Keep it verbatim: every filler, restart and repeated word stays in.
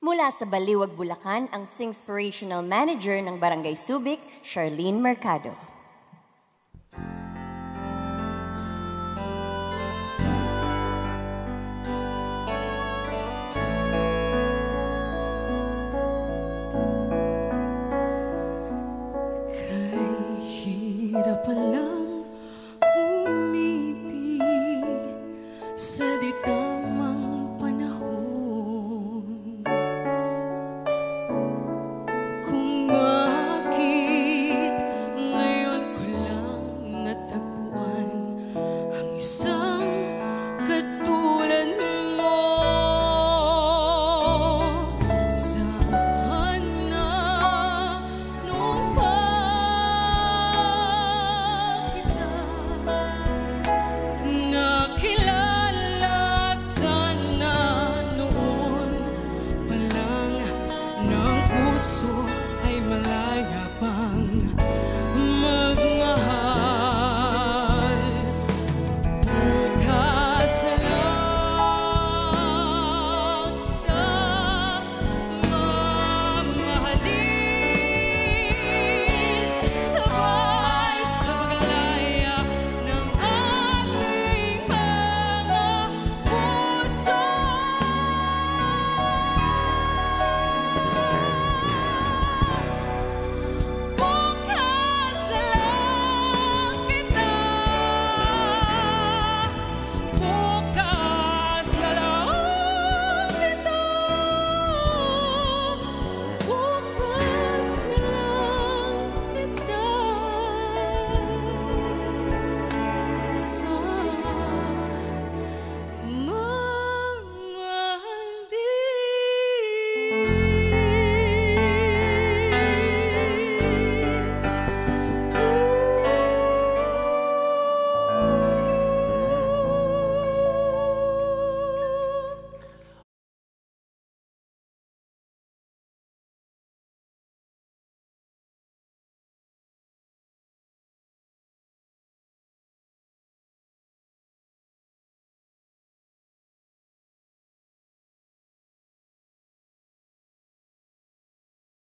Mula sa Baliwag, Bulacan, ang Singspirational Manager ng Barangay Subic, Charlene Mercado. Hirap palang umibig sa di tamang panahon. Kung bakit ngayon ko lang natagpuan ang isang katulad mo. Sana noon pa nakilala, sana noon pa lang ng puso ay malaya pa.